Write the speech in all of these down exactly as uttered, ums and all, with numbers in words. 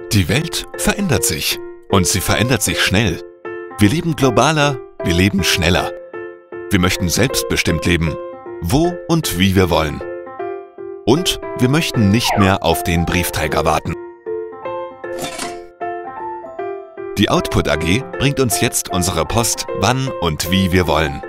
Die Welt verändert sich. Und sie verändert sich schnell. Wir leben globaler, wir leben schneller. Wir möchten selbstbestimmt leben, wo und wie wir wollen. Und wir möchten nicht mehr auf den Briefträger warten. Die Output A G bringt uns jetzt unsere Post, wann und wie wir wollen.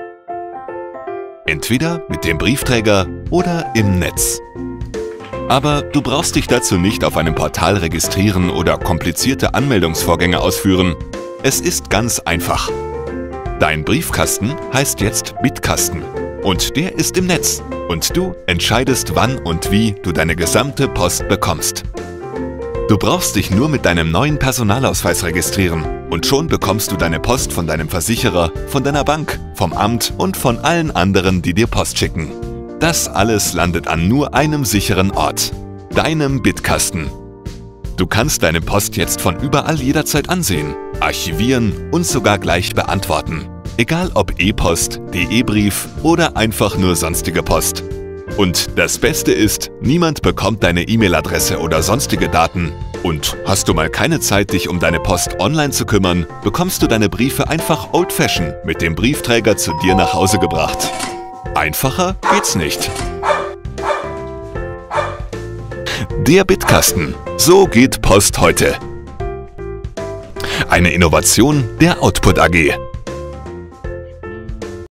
Entweder mit dem Briefträger oder im Netz. Aber du brauchst dich dazu nicht auf einem Portal registrieren oder komplizierte Anmeldungsvorgänge ausführen. Es ist ganz einfach. Dein Briefkasten heißt jetzt Bitkasten und der ist im Netz und du entscheidest, wann und wie du deine gesamte Post bekommst. Du brauchst dich nur mit deinem neuen Personalausweis registrieren und schon bekommst du deine Post von deinem Versicherer, von deiner Bank, vom Amt und von allen anderen, die dir Post schicken. Das alles landet an nur einem sicheren Ort, deinem Bitkasten. Du kannst deine Post jetzt von überall jederzeit ansehen, archivieren und sogar gleich beantworten. Egal ob E-Post, D E-Brief oder einfach nur sonstige Post. Und das Beste ist, niemand bekommt deine E-Mail-Adresse oder sonstige Daten. Und hast du mal keine Zeit, dich um deine Post online zu kümmern, bekommst du deine Briefe einfach old-fashioned mit dem Briefträger zu dir nach Hause gebracht. Einfacher geht's nicht. Der Bitkasten. So geht Post heute. Eine Innovation der Output A G.